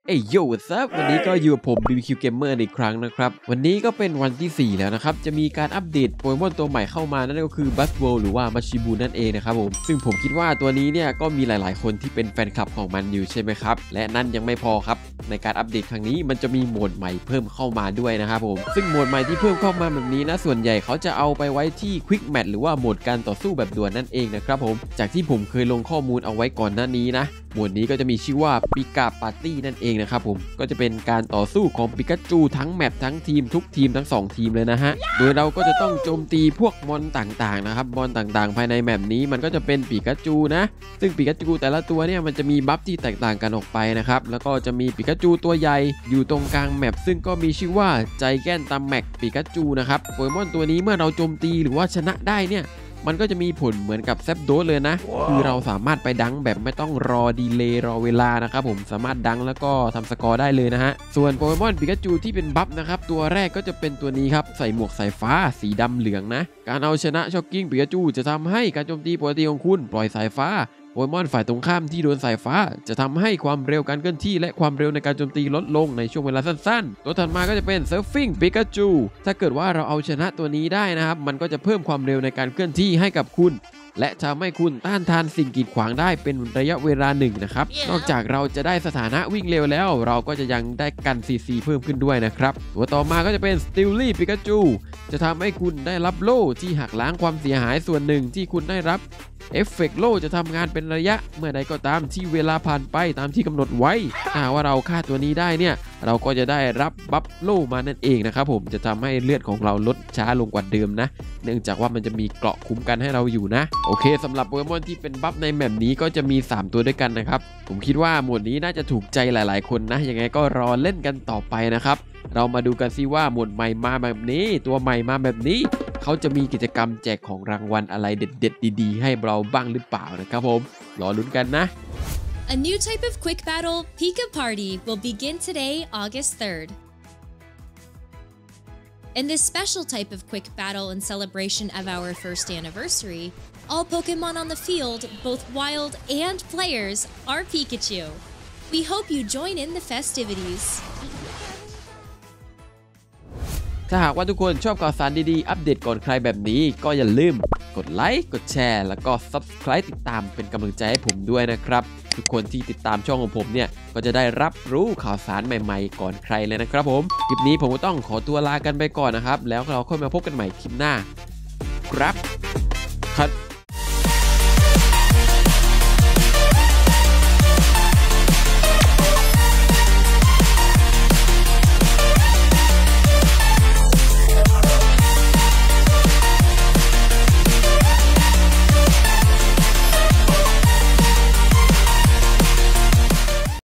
เอ้ยโย่ซับวันนี้ก็อยู่กับผม BBQ Gamer อีกครั้งนะครับวันนี้ก็เป็นวันที่4แล้วนะครับจะมีการอัปเดตโปเกมอนตัวใหม่เข้ามานั่นก็คือบัสโวหรือว่ามาชิบูนั่นเองนะครับผมซึ่งผมคิดว่าตัวนี้เนี่ยก็มีหลายๆคนที่เป็นแฟนคลับของมันอยู่ใช่ไหมครับและนั่นยังไม่พอครับในการอัปเดตครั้งนี้มันจะมีโหมดใหม่เพิ่มเข้ามาด้วยนะครับผมซึ่งโหมดใหม่ที่เพิ่มเข้ามาแบบนี้นะส่วนใหญ่เขาจะเอาไปไว้ที่ควิกแมทหรือว่าโหมดการต่อสู้แบบด่วนนั่นเองนะครับผมจากที่ผมเคยลงข้อมูลเอาไว้ก่อนหน้านี้นะโหมดนี้ก็จะมีชื่อว่าปิกาปาร์ตี้นั่นเองนะครับผมก็จะเป็นการต่อสู้ของปิกาจูทั้งแมปทั้งทีมทุกทีมทั้ง2ทีมเลยนะฮะโดยเราก็จะต้องโจมตีพวกมอนต่างๆนะครับมอนต่างๆภายในแมปนี้มันก็จะเป็นปิกาจูนะซึ่งปิกาจูแต่ละตัวเนี่ยมันจะมีบัฟที่แตกต่างกันออกไปนะครับแล้วก็จะมีปิกาจูตัวใหญ่อยู่ตรงกลางแมปซึ่งก็มีชื่อว่าใจแก้นตาแม็กปิกาจูนะครับโปเกมอนตัวนี้เมื่อเราโจมตีหรือว่าชนะได้เนี่ยมันก็จะมีผลเหมือนกับแซปโดสเลยนะ คือเราสามารถไปดังแบบไม่ต้องรอดีเลย์รอเวลานะครับผมสามารถดังแล้วก็ทำสกอร์ได้เลยนะฮะส่วนโปเกมอนปิกาจูที่เป็นบัฟนะครับตัวแรกก็จะเป็นตัวนี้ครับใส่หมวกสายฟ้าสีดำเหลืองนะการเอาชนะช็อกกิ้งปิกาจูจะทำให้การโจมตีปกติของคุณปล่อยสายฟ้าโปเกมอนฝ่ายตรงข้ามที่โดนสายฟ้าจะทำให้ความเร็วการเคลื่อนที่และความเร็วในการโจมตีลดลงในช่วงเวลาสั้นๆตัวถัดมาก็จะเป็นเซิร์ฟฟิ้งปิกาจูถ้าเกิดว่าเราเอาชนะตัวนี้ได้นะครับมันก็จะเพิ่มความเร็วในการเคลื่อนที่ให้กับคุณและทำให้คุณต้านทานสิ่งกีดขวางได้เป็นระยะเวลาหนึ่งนะครับนอกจากเราจะได้สถานะวิ่งเร็วแล้วเราก็จะยังได้กัน CC เพิ่มขึ้นด้วยนะครับตัวต่อมาก็จะเป็นสติลลี่ปิกาจูจะทำให้คุณได้รับโล่ที่หักล้างความเสียหายส่วนหนึ่งที่คุณได้รับเอฟเฟกต์โล่จะทำงานเป็นระยะเมื่อใดก็ตามที่เวลาผ่านไปตามที่กำหนดไว้ถ้าว่าเราฆ่าตัวนี้ได้เนี่ยเราก็จะได้รับบัฟโล่มานั่นเองนะครับผมจะทำให้เลือดของเราลดช้าลงกว่าเดิมนะเนื่องจากว่ามันจะมีเกราะคุ้มกันให้เราอยู่นะโอเคสำหรับโปเกมอนที่เป็นบัฟในแมปนี้ก็จะมี3ตัวด้วยกันนะครับผมคิดว่าโหมดนี้น่าจะถูกใจหลายๆคนนะยังไงก็รอเล่นกันต่อไปนะครับเรามาดูกันซิว่าโหมดใหม่มาแบบนี้ตัวใหม่มาแบบนี้เขาจะมีกิจกรรมแจกของรางวัลอะไรเด็ดๆดีๆให้เราบ้างหรือเปล่านะครับผมรอลุ้นกันนะ A new type of quick battle, Pika Party, will begin today, August 3rd. In this special type of quick battle in celebration of our first anniversary, all Pokemon on the field, both wild and players, are Pikachu. We hope you join in the festivities. ถ้าหากว่าทุกคนชอบข่าวสารดีๆอัปเดตก่อนใครแบบนี้ก็อย่าลืมกดไลค์กดแชร์แล้วก็ Subscribe ติดตามเป็นกำลังใจให้ผมด้วยนะครับทุกคนที่ติดตามช่องของผมเนี่ยก็จะได้รับรู้ข่าวสารใหม่ๆก่อนใครเลยนะครับผมคลิปนี้ผมก็ต้องขอตัวลากันไปก่อนนะครับแล้วเราค่อยมาพบกันใหม่คลิปหน้าครับ